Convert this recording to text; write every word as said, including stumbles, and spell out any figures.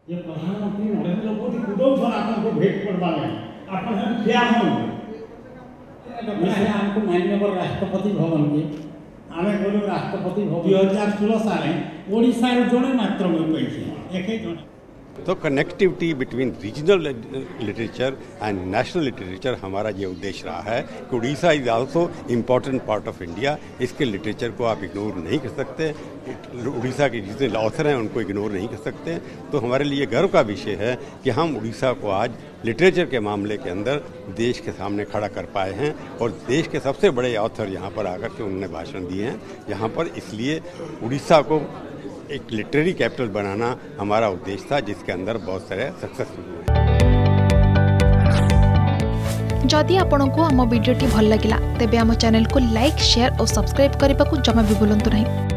ये प्रधानमंत्री नरेंद्र मोदी कुदौ छन आपन को भेट करबा नहीं आपन हम क्या हम हमको माननीय राष्ट्रपति भवन के आमे बोलो राष्ट्रपति भवन दो हज़ार सोलह साल ओडिसा रे जणे मात्र में पैसे एक ही जणे। तो connectivity between regional literature and national literature हमारा ये उद्देश्य रहा है कि Orissa is also important part of India. इसके लिटरेचर को आप इग्नोर नहीं कर सकते, उड़ीसा के जितने ऑथर हैं उनको इग्नोर नहीं कर सकते। तो हमारे लिए गर्व का विषय है कि हम उड़ीसा को आज लिटरेचर के मामले के अंदर देश के सामने खड़ा कर पाए हैं और देश के सबसे बड़े ऑथर यहाँ पर आकर के उन्होंने भाषण दिए हैं यहाँ पर। इसलिए उड़ीसा को एक लिटरेरी कैपिटल बनाना हमारा उद्देश्य था, जिसके अंदर बहुत सारे सक्सेसफुल हुए। जदि आपंक आम भिडी भल लगा तेब आम चैनल को लाइक शेयर और सब्सक्राइब करने को जमा भी भूलु नहीं।